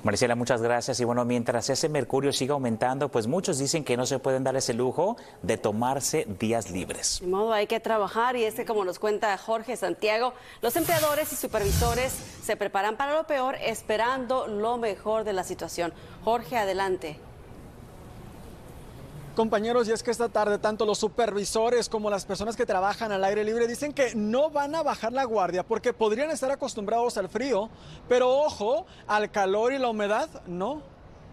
Maricela, muchas gracias. Y bueno, mientras ese mercurio siga aumentando, pues muchos dicen que no se pueden dar ese lujo de tomarse días libres. De modo, hay que trabajar y es que, como nos cuenta Jorge Santiago, los empleadores y supervisores se preparan para lo peor esperando lo mejor de la situación. Jorge, adelante. Compañeros, y es que esta tarde tanto los supervisores como las personas que trabajan al aire libre dicen que no van a bajar la guardia porque podrían estar acostumbrados al frío, pero ojo, al calor y la humedad, no.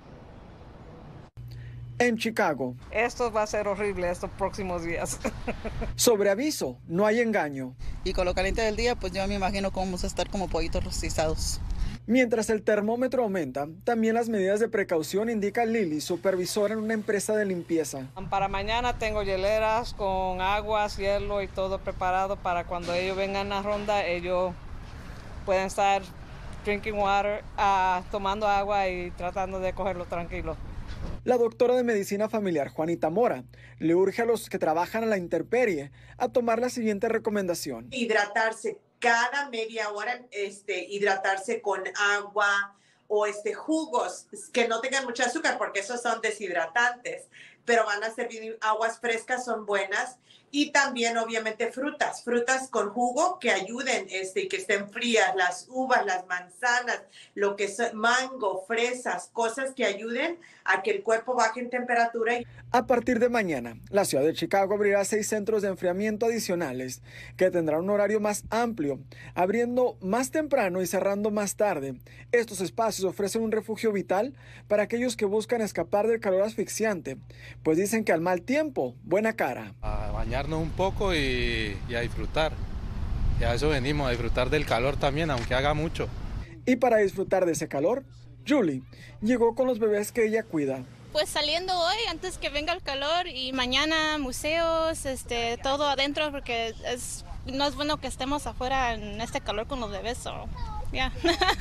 En Chicago. Esto va a ser horrible estos próximos días. Sobre aviso, no hay engaño. Y con lo caliente del día, pues yo me imagino cómo vamos a estar como pollitos rostizados. Mientras el termómetro aumenta, también las medidas de precaución, indica Lili, supervisora en una empresa de limpieza. Para mañana tengo hieleras con aguas, hielo y todo preparado para cuando ellos vengan a ronda, ellos pueden estar drinking water, tomando agua y tratando de cogerlo tranquilo. La doctora de medicina familiar, Juanita Mora, le urge a los que trabajan a la intemperie a tomar la siguiente recomendación. Hidratarse cada media hora, hidratarse con agua o jugos que no tengan mucho azúcar porque esos son deshidratantes, pero van a servir aguas frescas, son buenas. Y también obviamente frutas con jugo que ayuden y que estén frías, las uvas, las manzanas, lo que son mango, fresas, cosas que ayuden a que el cuerpo baje en temperatura. A partir de mañana, la ciudad de Chicago abrirá 6 centros de enfriamiento adicionales que tendrán un horario más amplio, abriendo más temprano y cerrando más tarde. Estos espacios ofrecen un refugio vital para aquellos que buscan escapar del calor asfixiante, pues dicen que al mal tiempo, buena cara. A bañarnos un poco y a disfrutar. Y a eso venimos, a disfrutar del calor también, aunque haga mucho. Y para disfrutar de ese calor, Julie llegó con los bebés que ella cuida. Pues saliendo hoy antes que venga el calor y mañana museos, todo adentro porque no es bueno que estemos afuera en este calor con los bebés. Yeah.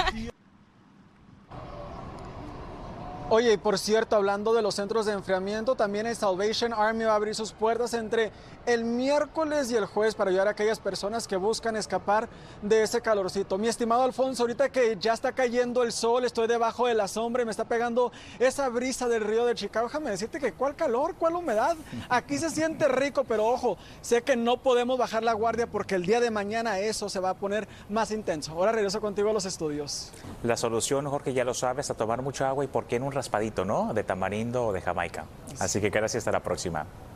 Oye, y por cierto, hablando de los centros de enfriamiento, también el Salvation Army va a abrir sus puertas entre el miércoles y el jueves para ayudar a aquellas personas que buscan escapar de ese calorcito. Mi estimado Alfonso, ahorita que ya está cayendo el sol, estoy debajo de la sombra y me está pegando esa brisa del río de Chicago. Déjame decirte que cuál calor, cuál humedad. Aquí se siente rico, pero ojo, sé que no podemos bajar la guardia porque el día de mañana eso se va a poner más intenso. Ahora regreso contigo a los estudios. La solución, Jorge, ya lo sabes, a tomar mucha agua y por qué en un raspadito, ¿no? De tamarindo o de Jamaica. Así que gracias, hasta la próxima.